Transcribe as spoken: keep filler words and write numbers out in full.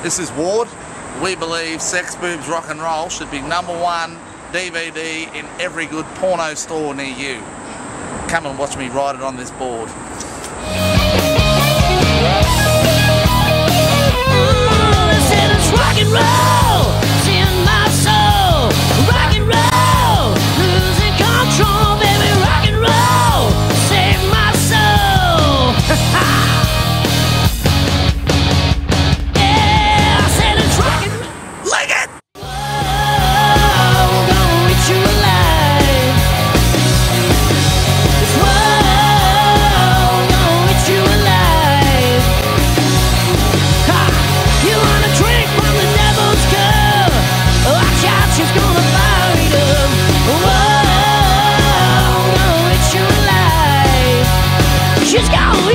This is Ward. We believe Sex, Boobs, Rock and Roll should be number one D V D in every good porno store near you. Come and watch me ride it on this board. Rock and roll, it's in my soul. Rock and roll, losing control, baby. Rock and roll, save my soul. Yeah, I said it's rock and roll. Like it! Whoa, we're gonna eat you alive. Whoa, we're gonna eat you alive. Ha! You wanna drink from the devil's cup? Watch out, she's gonna bite him. Whoa, gonna eat you alive. She's gonna